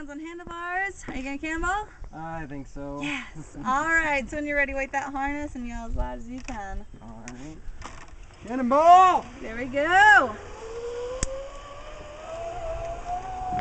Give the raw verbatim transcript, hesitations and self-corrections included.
hands on handlebars. Are you gonna cannonball? I think so. Yes. All right. So when you're ready, wait that harness and yell as loud as you can. All right. Cannonball! There we go.